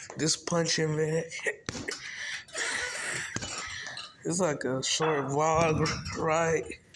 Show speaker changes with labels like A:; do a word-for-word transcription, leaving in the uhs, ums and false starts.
A: This punching man. It's like a short vlog, right?